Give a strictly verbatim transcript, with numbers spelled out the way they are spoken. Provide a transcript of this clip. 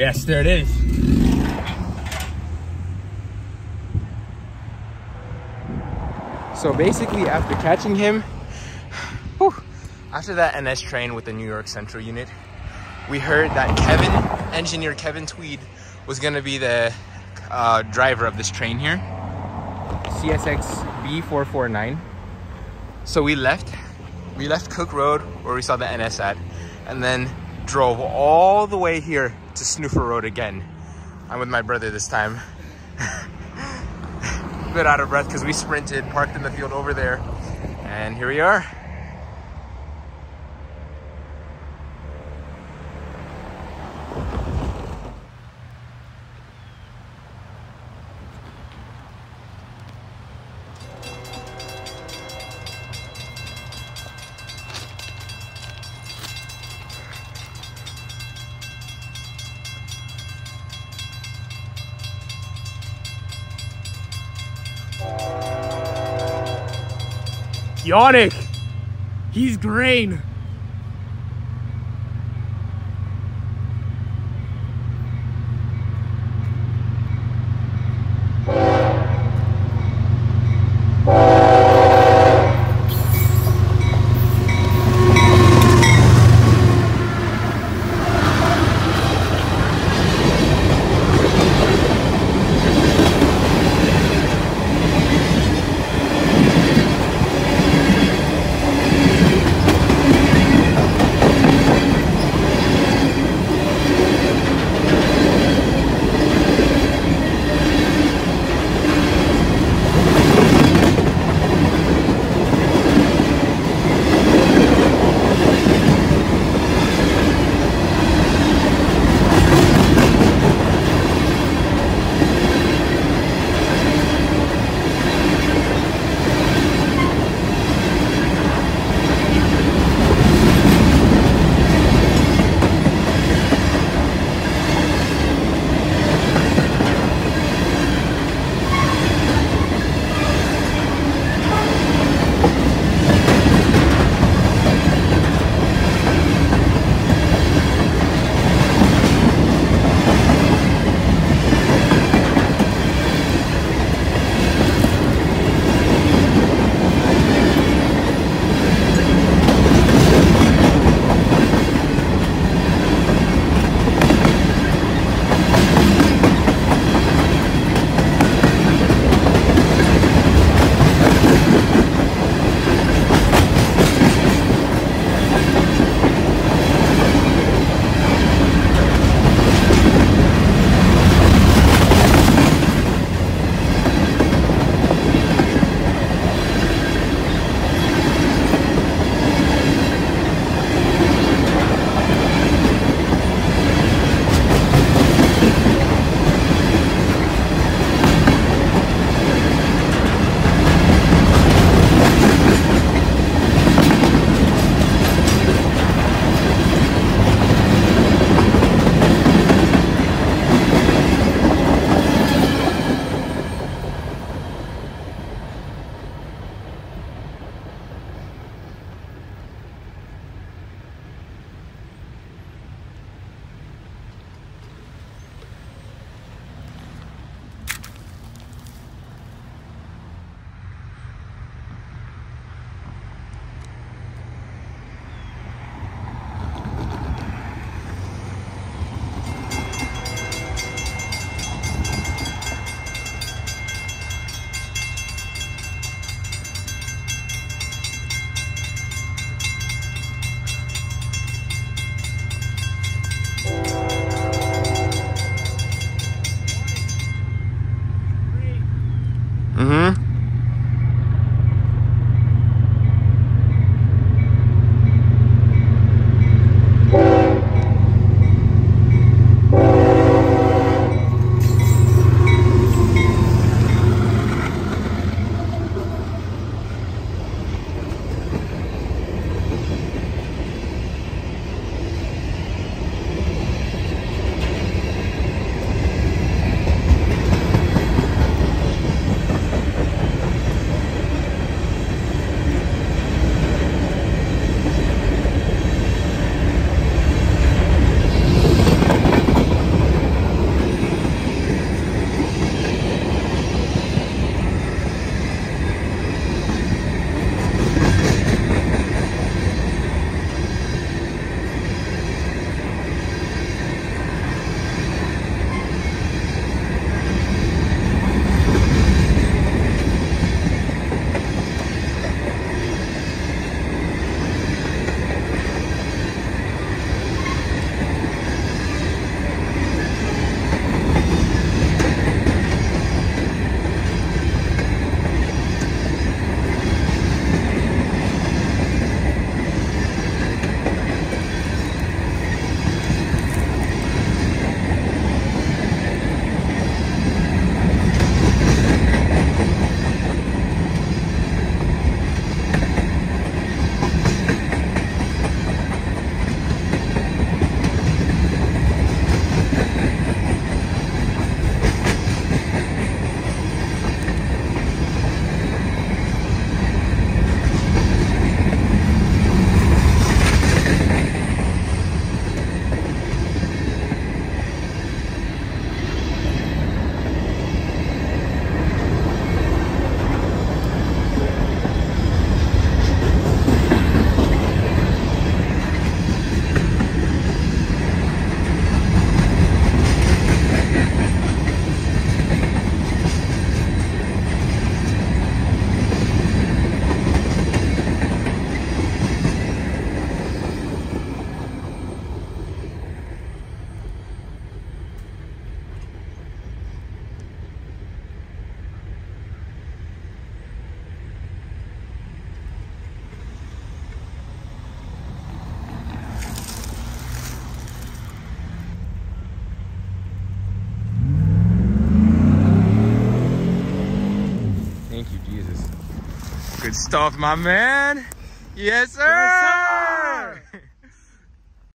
yes, there it is. So basically, after catching him, whew, after that N S train with the New York Central unit, we heard that Kevin, engineer Kevin Tweed, was gonna be the uh, driver of this train here, C S X B four four nine. So we left, we left Cook Road where we saw the N S at, and then drove all the way here to Snoofer Road again. I'm with my brother this time. A bit out of breath because we sprinted, parked in the field over there, and here we are. Yannick, he's green. Good stuff, my man. Yes, sir. Yes, sir.